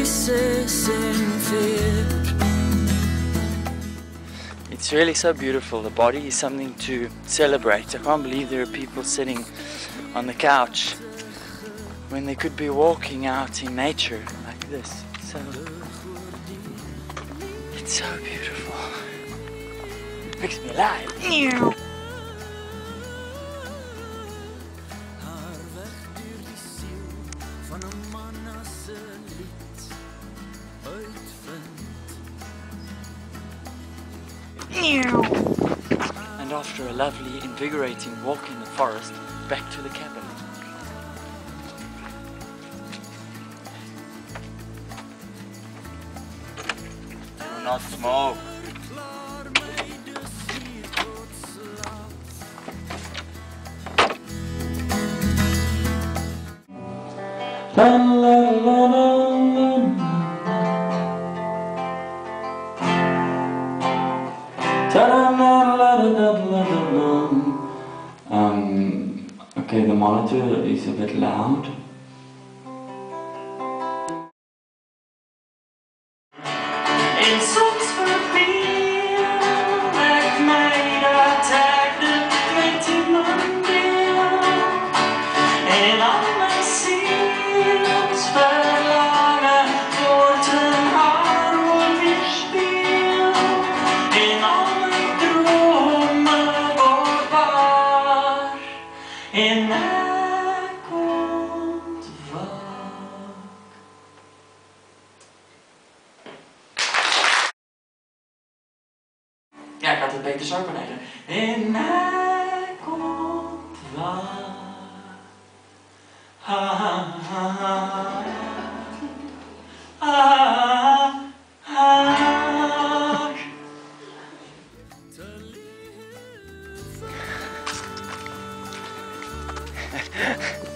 It's really so beautiful. The body is something to celebrate. I can't believe there are people sitting on the couch when they could be walking out in nature like this. It's so beautiful. Makes me alive. Ew. And after a lovely, invigorating walk in the forest, back to the cabin. Do not smoke. Okay, the monitor is a bit loud. It sucks for people that made attack the 21 bill, and all my seals fell on a Morton Hardwood spiel, and all my drömmar går var, en ja, ik had het beter zo beneden. En hij komt waar. Ha ha ha ha. Ha ha.